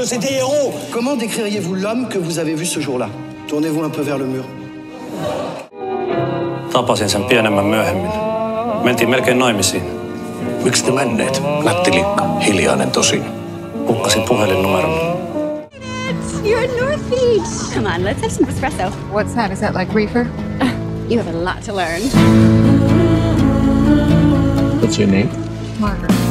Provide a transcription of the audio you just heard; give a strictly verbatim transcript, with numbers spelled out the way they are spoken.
c'est des héros. Comment décririez-vous l'homme que vous avez vu ce jour-là? Tournez-vous un peu vers le mur. Tapasin sen pienemmän myöhemmin. Mentiin melkein naimisiin. Miksi te menneet? Lättiliikka, hiljainen tosin. Hukkasin puhelinnumeron. You're in North Beach. Come on, let's have some espresso. What's that? Is that like reefer? You have a lot to learn. What's your name? Margaret.